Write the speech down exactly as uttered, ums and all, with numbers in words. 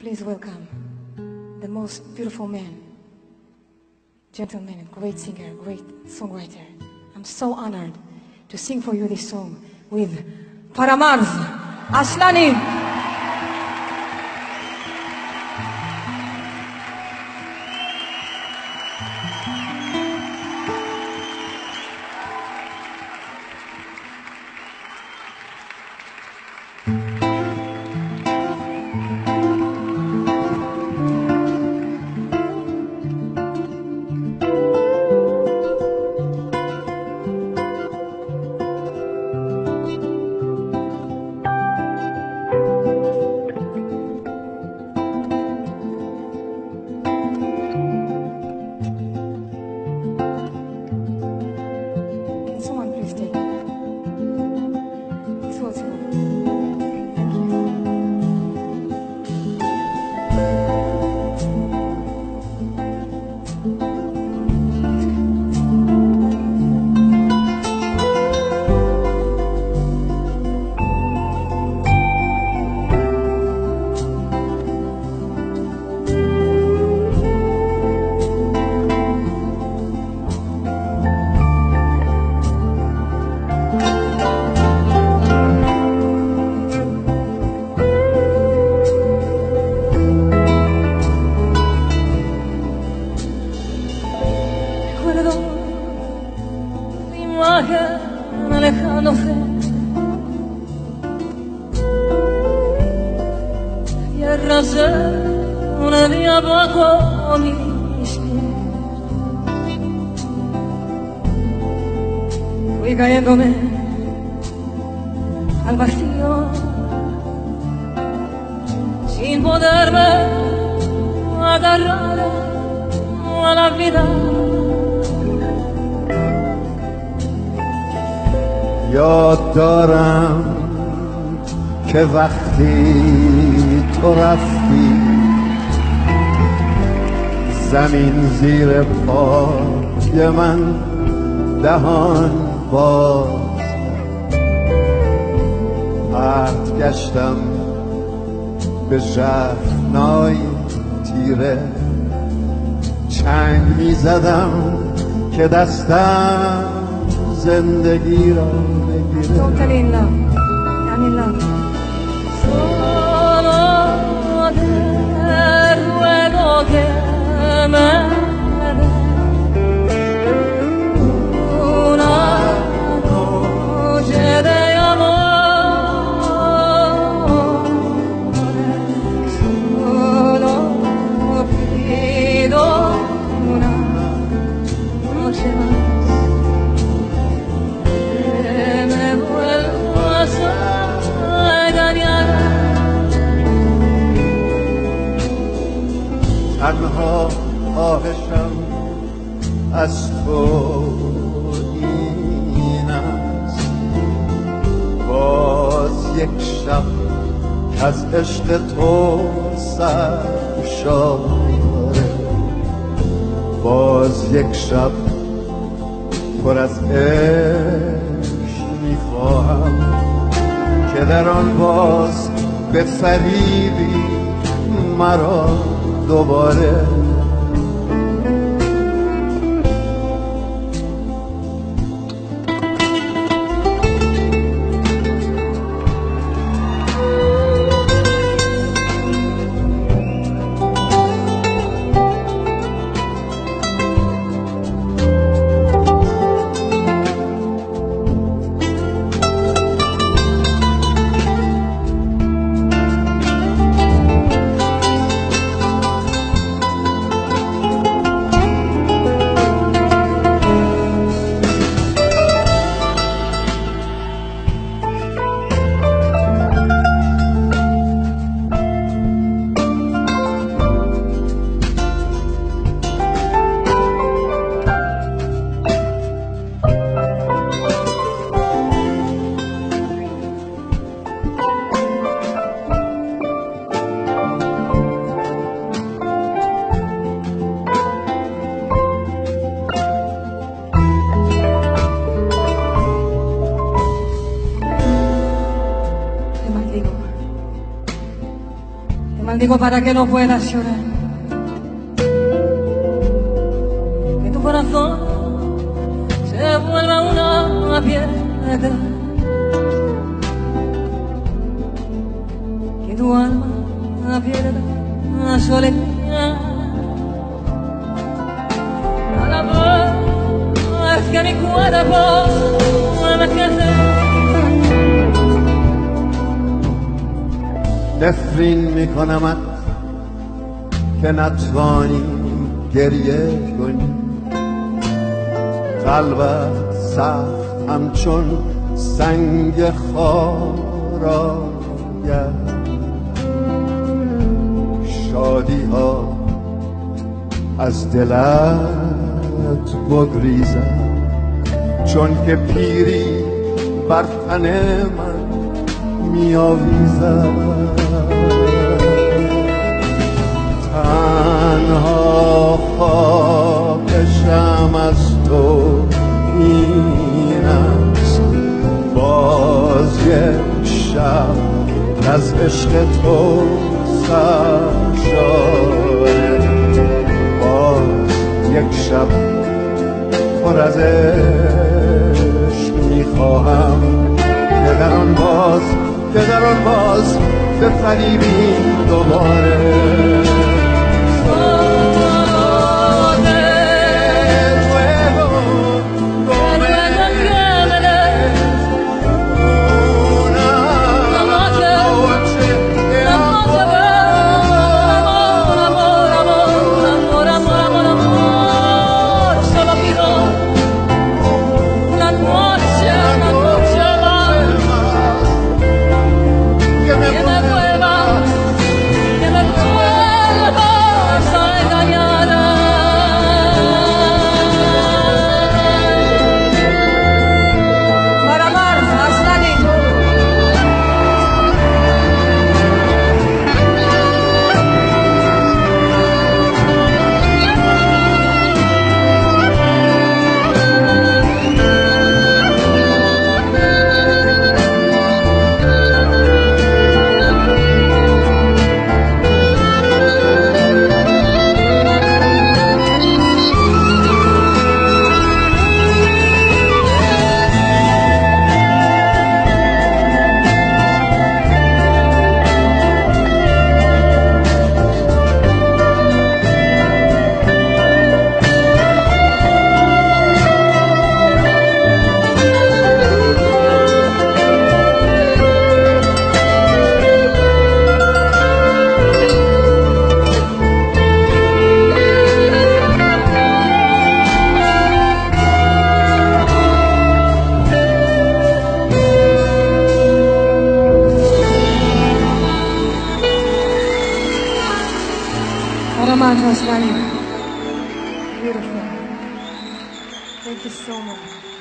Please welcome the most beautiful man, gentleman, great singer, great songwriter. I'm so honored to sing for you this song with Paramarz Ashlani. Alejándose, tierra se una día bajo mis pies. Fui cayéndome al vacío sin poderme agarrar a la vida. یاد دارم که وقتی تو رفتی زمین زیر پای من دهان باز پرت گشتم به ژرفنای تیره چنگ می زدم که destم زندگی را بگیره. Totally in love. I'm in love. Solo te ruego que me des una noche de amor. Solo pido una noche más. تنها خواهشم از تو این است باز یک شب از عشق تو سرشاره باز یک شب پر از عشق میخواهم که در آن باز به فریبی مرا دوباره Te maldigo para que no puedas llorar. Que tu corazón se vuelva una piedra. Que tu alma pierda la soledad. A la vez que mi cuerpo envejece. نفرین میکنمت که نتوانی گریه کنی. قلبت سخت همچون سنگ خاراید. شادی ها از دلت بگریزد، چون که پیری بر تن من میآویزد. تنها خواهشم از تو این است، باز یک شب از عشق تو سرشاره. باز یک شب پر از عشق میخواهم که در آن باز که در آن باز بفریبی دوباره. Paramount was funny. Beautiful. Thank you so much.